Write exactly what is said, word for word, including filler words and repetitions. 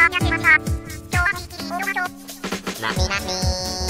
やってました。今日はめっきり大御所。なみなみ